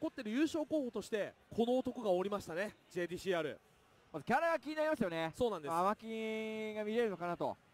残ってる優勝候補としてこの男がおりましたね。 JDCR まずキャラが気になりますよね。 そうなんです。 アーマーキンが見れるのかなと。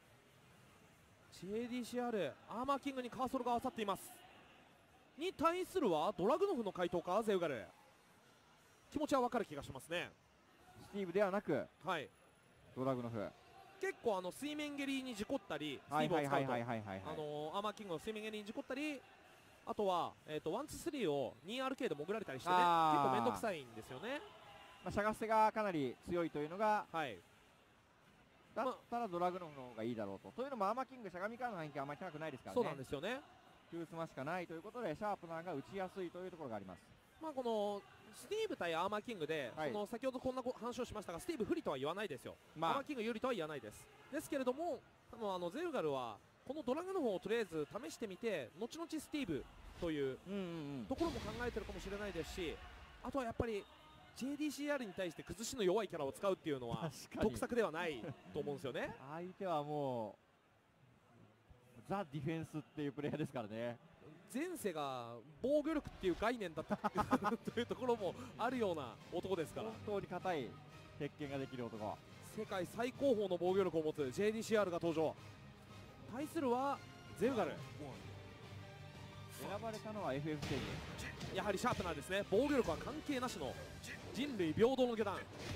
JDCR アーマーキングにカーソルが合わさっています。に対するはドラグノフの回答か。ゼウガル気持ちは分かる気がしますね。 スティーブではなくはいドラグノフ。 結構水面蹴りに事故ったり、スティーブを使うとアーマーキングの水面蹴りに事故ったり、あとは、ワンツースリーを 2RK で潜られたりしてね、結構面倒くさいんですよね。 しゃがせがかなり強いというのが、 はい、 だったらドラグノフの方がいいだろうと。というのもアーマーキングしゃがみからの反撃はあまり高くないですからね。 そうなんですよね。 トゥースマしかないということでシャープナーが打ちやすいというところがあります。 このスティーブ対アーマーキングで、その先ほどこんな話をしましたが、スティーブ不利とは言わないですよ。アーマーキング有利とは言わないです。ですけれども、ゼウガルはこのドラグノフをとりあえず試してみて、後々スティーブというところも考えてるかもしれないですし、あとはやっぱり JDCR に対して崩しの弱いキャラを使うっていうのは得策ではないと思うんですよね。 相手はもうザ・ディフェンスっていうプレイヤーですからね。 前世が防御力っていう概念だったというところもあるような男ですから、 本当に硬い鉄拳ができる男。 世界最高峰の防御力を持つ JDCR が登場。対するはゼウガル。 選ばれたのは FF ステージ、やはりシャープナーですね。防御力は関係なしの人類平等の下段。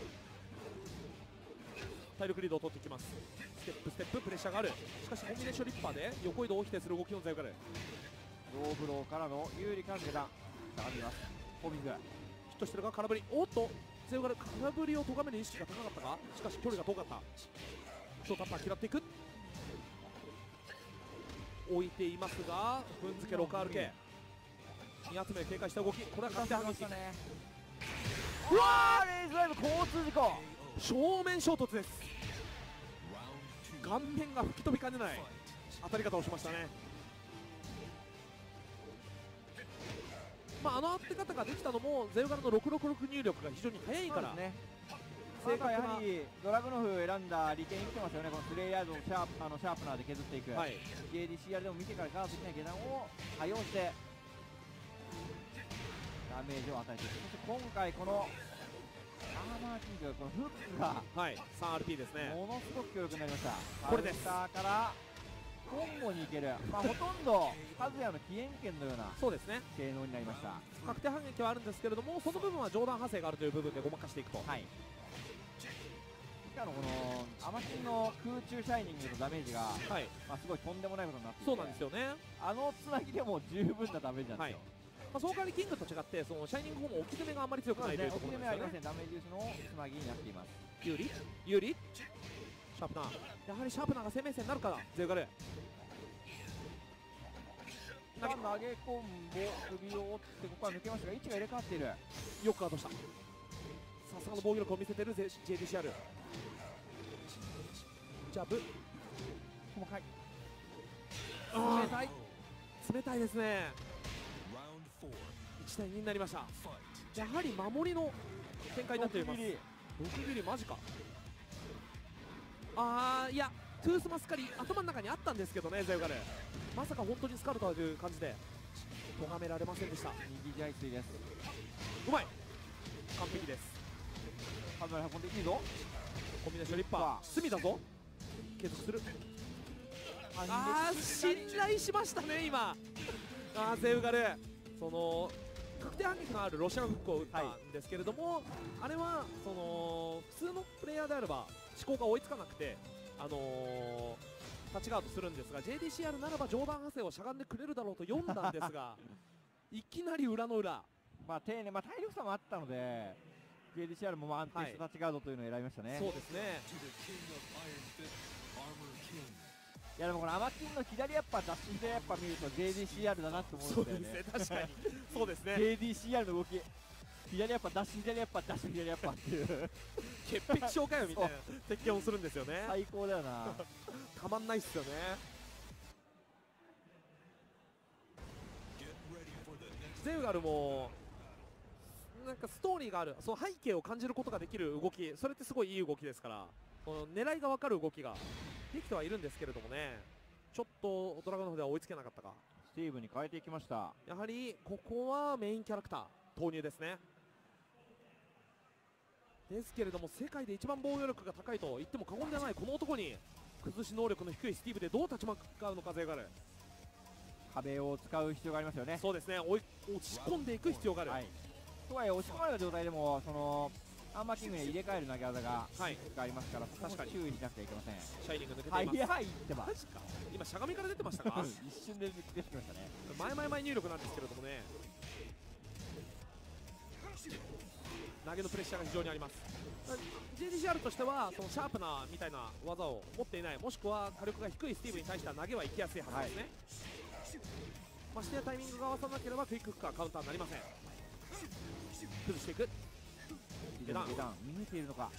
体力リードを取っていきます。ステップステッププレッシャーがある。しかしコンビネーションリッパーで横移動を否定する動きのゼウガル。 ローブローからの有利から下段下がります。ホーミングヒットしてるが空振り。おっとゼウガル空振りを咎める意識が高かったか。しかし距離が遠かった。ショータッパー嫌っていく。置いていますが踏んづけ 6RK 2発目で警戒した動き。これは確定反撃。 うわー、レイズライブ交通事故、 正面衝突です。顔面が吹き飛びかねない当たり方をしましたね。当て方ができたのもゼウガルの666入力が非常に速いから。 正確やはりドラグノフ選んだ利点に来てますよね。このスレイヤードのシャープナーで削っていく、JDCR でも見てからガードできない下段を多用してダメージを与えていく。そして今回このアーマーキング、このフックが 3RP ですね。 ものすごく強力になりました。 これです。 カウンターからコンボにいける、ほとんどカズヤの起源権のような性能になりました。 確定反撃はあるんですけれども、その部分は上段派生があるという部分でごまかしていくと。 しかもこのアマキンの空中シャイニングのダメージが、すごいとんでもないことになっていて、 そうなんですよね。 つなぎでも十分なダメージなんですよ。 その代わりキングと違ってそのシャイニングフォーム置き攻めがあんまり強くないというところですよね。 ダメージ薄のつなぎになっています。 有利シャープナー、やはりシャープナーが生命線になるからゼウガル投げ込んで首を折ってここは抜けましたが位置が入れ替わっている。 よくガードした。さすがの防御力を見せている JDCR。 ジャブ細かい、 冷たいですね。1対2になりました。やはり守りの展開になっています。6ミリマジか。いやトゥースマスカリ頭の中にあったんですけどね、ゼウガルまさか本当にスカルターという感じで咎められませんでした。 右地雷水です。 うまい、完璧です。 ハンドル運んでいいぞ。 コンビネーションリッパー隅だぞ。継続する。信頼しましたね今。ゼウガルその確定反撃のあるロシアンフックを打ったんですけれども、あれはその普通のプレイヤーであれば思考が追いつかなくてタッチガードするんですが、 JDCR ならば上段派生をしゃがんでくれるだろうと読んだんですがいきなり裏の裏、 丁寧、体力差もあったので JDCR も安定したタッチガードというのを選びましたね。 そうですね。 いやでもこのアマキンの左アッパーダッシュ左アッパー見ると JDCR だなって思うんですよね。 確かにそうですね。 JDCR の動き、左アッパーダッシュ左アッパーダッシュ左アッパーっていう潔癖症かよみたいな鉄拳をするんですよね。 最高だよなたまんないっすよね。ゼウガルもなんかストーリーがある、その背景を感じることができる動き、それってすごいいい動きですから、この狙いが分かる動きができてはいるんですけれどもね、ちょっとドラゴンの方では追いつけなかったか。 スティーブに変えていきました。 やはりここはメインキャラクタ投入ですね。ですけれども世界で一番防御力が高いと言っても過言ではないこの男に崩し能力の低いスティーブでどう立ち向かうのかゼウガル。 壁を使う必要がありますよね。 そうですね、落ち込んでいく必要がある、はい、 とはいえ押し込まれた状態でもそのアーマーキングに入れ替える投げ技がありますから、そこも注意しなくてはいけません。 シャイニング抜けています。 早いってば、 マジか。今しゃがみから出てましたか一瞬で出てきましたね。 前入力なんですけれどもね、投げのプレッシャーが非常にあります。 JDCR としてはそのシャープなみたいな技を持っていない、もしくは火力が低いスティーブに対しては投げは行きやすいはずですね、ましてやタイミングが合わさなければクイックフッカーカウンターになりません。崩していく。下段見えているのか、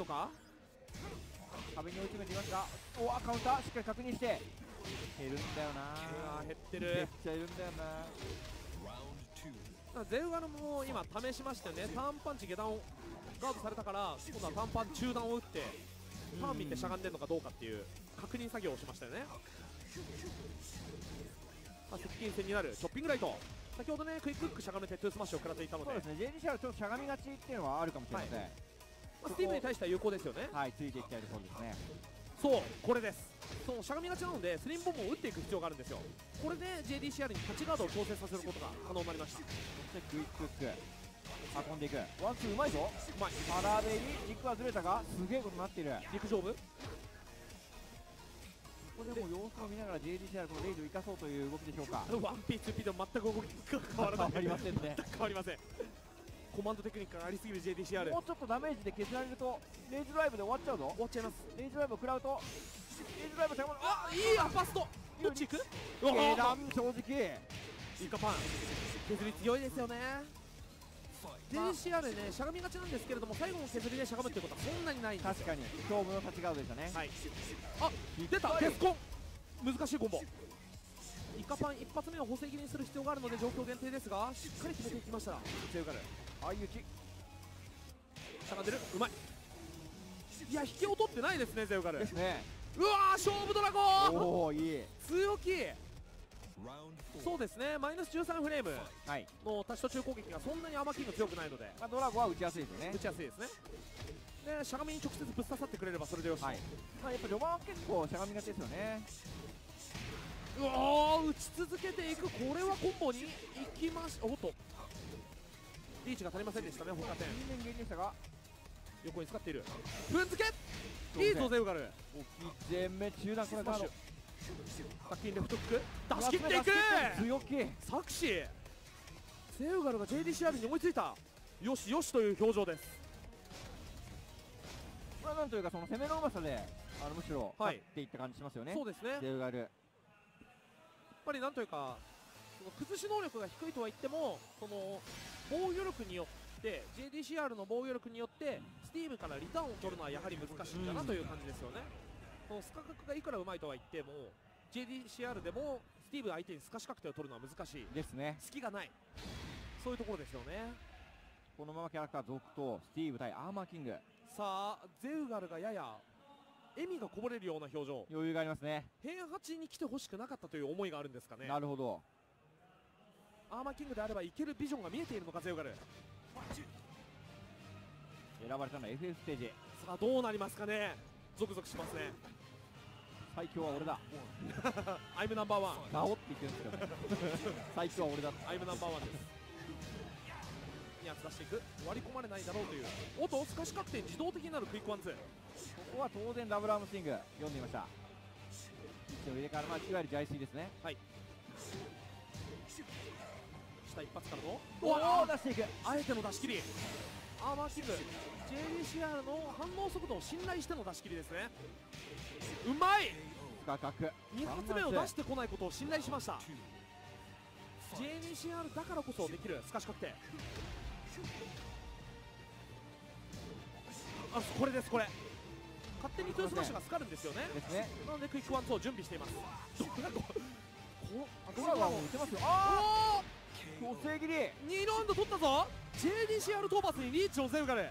壁に追い詰めていますが、おわカウンターしっかり確認して、減るんだよな。 減ってる、 めっちゃいるんだよな。 ゼウガルも今試しましたよね。ターンパンチ下段をガードされたから今度はターンパン中段を打ってターン見てしゃがんでるのかどうかっていう確認作業をしましたよね。接近戦になるチョッピングライト、先ほどねクイックフックしゃがめてトゥースマッシュを食らっていたので、 そうですね、JDCR ちょっとしゃがみがちっていうのはあるかもしれません、はい、 スティーブに対しては有効ですよね。 はい、ついていきたいところですね。 そうこれです。そのしゃがみがちなのでスリムボムを打っていく必要があるんですよ。これで JDCR に立ちガードを調整させることが可能になりました。そしてクイックフック運んでいく、ワンツーうまいぞ、 うまい。 腹べり軸はずれたがすげえことになっている。 陸上部ここでも様子を見ながら JDCR このレイジを生かそうという動きでしょうか。 ワンピー 2P でも全く動きが変わらない。 変わりませんね。 変わりません。コマンドテクニックがありすぎる JDCR。 もうちょっとダメージで削られるとレイズドライブで終わっちゃうぞ。 終わっちゃいます。 レイズドライブを食らうとレイズドライブをあいいアファストどっち行く。 正直イカパン削り強いですよね。JDCR ねしゃがみがちなんですけれども最後の削りでしゃがむっていうことはそんなにないんですよ。 確かに勝負の立ちガードでしたね。 はい、あ出たデスコン難しいコンボ。イカパン一発目を補正切りにする必要があるので状況限定ですがしっかり決めていきましたゼウガル。 相打ちしゃがんでるうまい。いや引きを取ってないですねゼウガルですね。 うわー勝負ドラゴンおおいい強気。そうですねマイナス13フレームのタッチ途中攻撃がそんなにアーマーキング強くないので、 ドラゴンは打ちやすいですよね。 打ちやすいですね。でしゃがみに直接ぶっ刺さってくれればそれでよし、はい、 やっぱ序盤は結構しゃがみがちですよね。 うわー打ち続けていく。これはコンボにいきました。おっとリーチが足りませんでしたね。他点いい面減でしたが横に使っている踏んづけいいぞゼウガル。 全面中段これガードバッキンレフトフック出し切っていく強気サクシー。ゼウガルが JDCR に追いついた。よしよしという表情です。 これはなんというかその攻めのうまさでむしろ勝っていった感じしますよね。 そうですね。 ゼウガルやっぱりなんというかその崩し能力が低いとは言ってもその防御力によって JDCR の防御力によってスティーブからリターンを取るのはやはり難しいんだなという感じですよね。そのスカ角がいくらうまいとは言っても JDCR でもスティーブ相手にスカシ角手を取るのは難しいですね。 隙がないそういうところですよね。 このままキャラクター続投スティーブ対アーマーキング。 さあゼウガルがやや笑みがこぼれるような表情。 余裕がありますね。 平八に来てほしくなかったという思いがあるんですかね。 なるほど。 アーマーキングであればいけるビジョンが見えているのかゼウガル。 選ばれたのは FF ステージ。 さあどうなりますかね。ゾクゾクしますね。 最強は俺だアイムナンバーワンガオって言ってるんですけど最強は俺だアイムナンバーワンです。2発出していく割り込まれないだろうというおっとスカシ確定自動的になるクイックワンツー。 ここは当然ダブルアームスイング読んでいました。位置を入れ替わる、いわゆるジャイスイですね。 はい下一発からのおお出していくあえての出し切り。アーマーキング JDCR の反応速度を信頼しての出し切りですね。うまい画角 2発目を出してこないことを信頼しました。 JDCR だからこそできるスカシ確定。あこれですこれ勝手にトゥースマッシュがスカるんですよね。 ですね。 なのでクイックワンツーを準備しています。 ドラゴンも打てますよ。ああ補正切り 2ラウンド取ったぞ。 JDCR 討伐にリーチをゼウガル。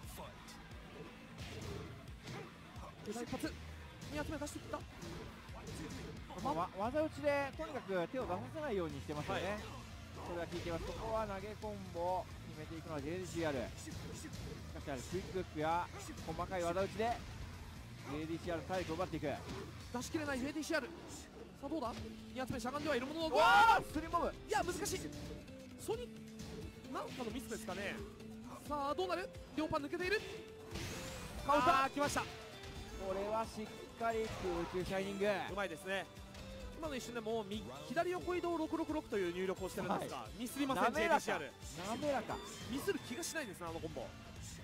一発2発目出していった。 技打ちでとにかく手を出させないようにしてますよね。 それは効いています。ここは投げコンボ決めていくのは JDCR。しかしクイックフックや細かい技打ちで JDCR 体力を奪っていく。 出しきれない JDCR。 さあどうだ、2発目しゃがんではいるものの、 わースリーボム。 いや難しい。ソニなんかのミスですかね。さあどうなる、両パン抜けている。 カウンター来ました。 これはしっかり空中シャイニング、 うまいですね。今の一瞬でも左横移動666という入力をしてるんですが、ミスりません。 JDCR 滑らかミスる気がしないですね、あのコンボ。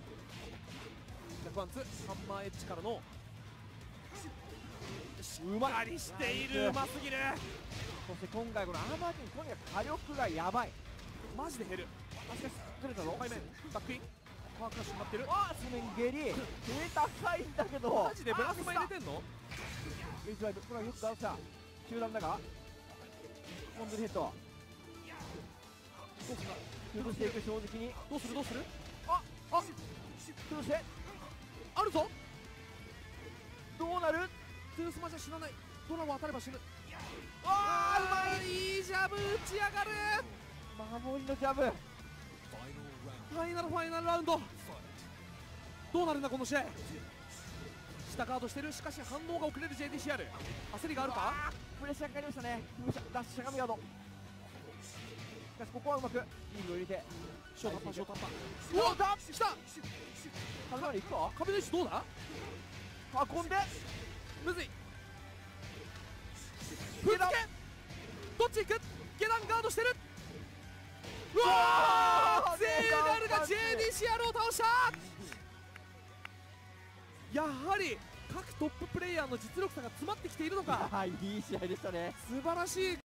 ワンツーハンマーエッジからのしっかりしている、うますぎる。 そして今回このアーマーキングとにかく火力がやばい。 マジで減る。 あ、しかしずれたぞ。 背面バックインパークラッシュになってる。 あースメンゲリ高いんだけど、 マジでブラスマ入れてんの。 エイジワイドこれはよくガウした集団だがコンドルヘッドどうする崩していく。正直にどうするどうする。 あ崩してあるぞ。 どうなる。 トゥースマじゃ死なない。ドラゴン当たれば死ぬ。 あーうまい。 いいジャブ打ち上がる。 守りのジャブ。 ファイナルラウンドどうなるんだこの試合。下ガードしてる。しかし反応が遅れる JDCR。 焦りがあるか。 プレッシャーかかりましたね。ダッシュしゃがみガード。しかしここはうまくリーグを入れてショータッパーショータッパー。 うわっ来た。 壁まで行くか。 壁の位置どうだ。 運んでむずい。ぶつけどっち行く。下段ガードしてる。うわーゼーガルが JDCR を倒した。やはり各トッププレイヤーの実力差が詰まってきているのか。 いい試合でしたね。 素晴らしい